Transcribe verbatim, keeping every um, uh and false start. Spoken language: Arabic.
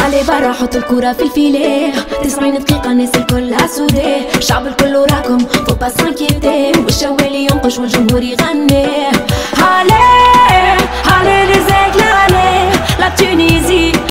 علي برا حط الكرة في الفيليه، تسعين دقيقة الناس الكل سوداء، الشعب الكل وراكم فو با سانكيتي، والشوالي ينقش والجمهور يغني عليه.